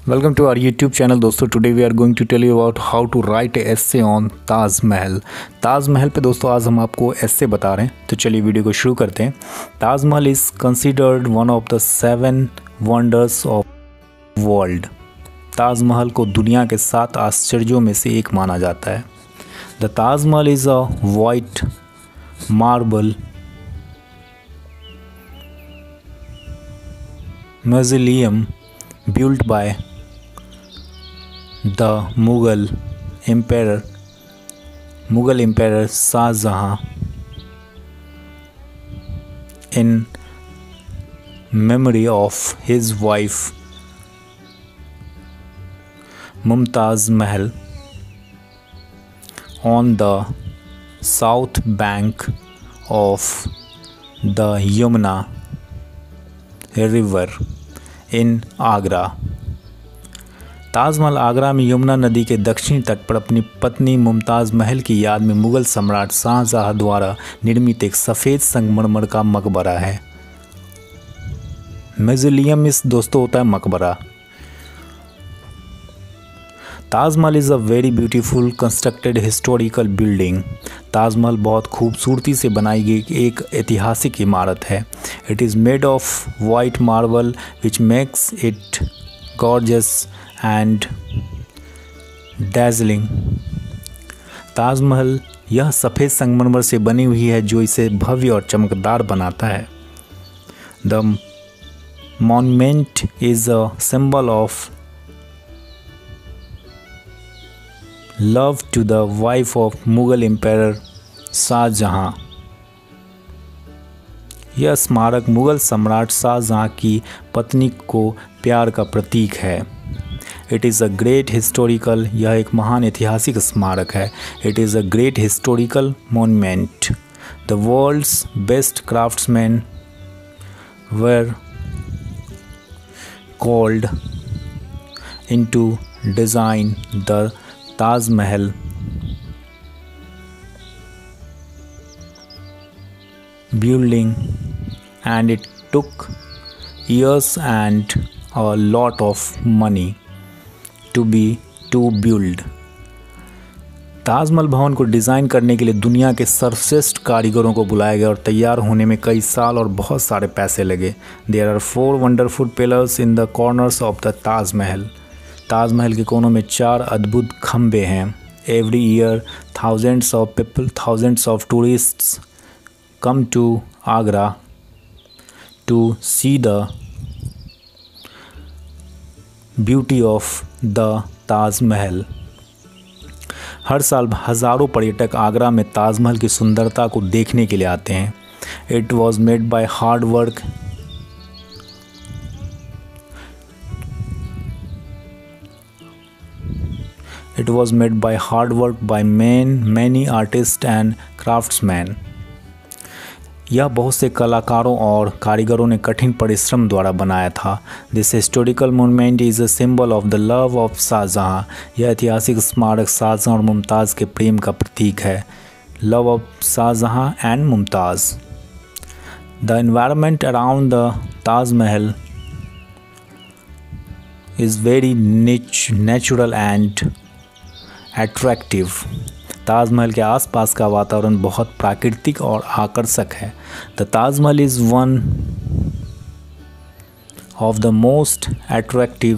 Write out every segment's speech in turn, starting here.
Welcome to our YouTube channel दोस्तों। Today we are going to tell you about how to write essay on Taj Mahal. Taj Mahal पे दोस्तों आज हम आपको एस्से बता रहे हैं, तो चलिए वीडियो को शुरू करते हैं। Taj Mahal is considered one of the 7 wonders of world. Taj Mahal को दुनिया के 7 आश्चर्यों में से एक माना जाता है। The Taj Mahal is a white marble mausoleum built by the Mughal Emperor Shah Jahan in memory of his wife Mumtaz Mahal on the south bank of the Yamuna river in Agra. Taj Mahal Agra में यमुना नदी के दक्षिणी तट पर अपनी पत्नी मुमताज़ महल की याद में मुग़ल सम्राट शाहजहाँ द्वारा निर्मित एक सफ़ेद संगमरमर का मकबरा है। मौज़ोलियम इस दोस्तों होता है मकबरा। Taj Mahal is a very beautiful constructed historical building. Taj Mahal बहुत खूबसूरती से बनाई गई एक ऐतिहासिक इमारत है। It is made of white marble which makes it gorgeous and dazzling. Taj Mahal यह सफ़ेद संगमरमर से बनी हुई है जो इसे भव्य और चमकदार बनाता है। The monument is a symbol of love to the wife of Mughal empire Shah Jahan. यह स्मारक मुग़ल सम्राट शाहजहाँ की पत्नी को प्यार का प्रतीक है। It is a great historical, यह एक महान ऐतिहासिक स्मारक है। It is a great historical monument. The world's best craftsman were called into design the Taj Mahal building, and it took years and a lot of money to build। Taj Mahal भवन को design करने के लिए दुनिया के सर्वश्रेष्ठ कारीगरों को बुलाया गया और तैयार होने में कई साल और बहुत सारे पैसे लगे। There are 4 wonderful pillars in the corners of the Taj Mahal. Taj Mahal के कोनों में 4 अद्भुत खंबे हैं। Every year thousands of tourists come to Agra to see the beauty of the Taj Mahal. हर साल हज़ारों पर्यटक आगरा में ताजमहल की सुंदरता को देखने के लिए आते हैं। It was made by hard work It was made by hard work by many artists and craftsmen। यह बहुत से कलाकारों और कारीगरों ने कठिन परिश्रम द्वारा बनाया था। This historical monument is a symbol of the love of Shah Jahan. यह ऐतिहासिक स्मारक शाहजहाँ और मुमताज़ के प्रेम का प्रतीक है। Love of Shah Jahan and Mumtaz. The environment around the Taj Mahal is very natural and attractive. Taj Mahal के आसपास का वातावरण बहुत प्राकृतिक और आकर्षक है। The Taj Mahal is one of the most attractive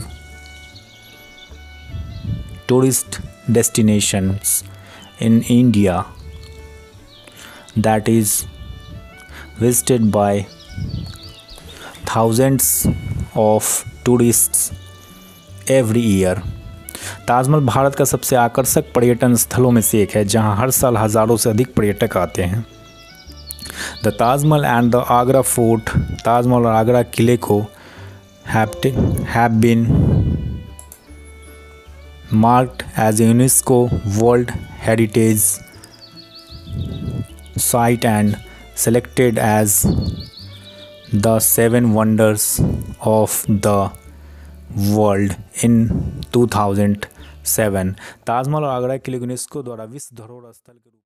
tourist destinations in India that is visited by thousands of tourists every year. Taj Mahal Bharat का सबसे आकर्षक पर्यटन स्थलों में से एक है जहां हर साल हज़ारों से अधिक पर्यटक आते हैं। The Taj Mahal and the Agra fort. Taj Mahal और आगरा किले को have been marked as UNESCO world heritage site and selected as the 7 wonders of the world in 2007। Taj Mahal और आगरा किले यूनेस्को द्वारा विश्व धरोहर स्थल के रूप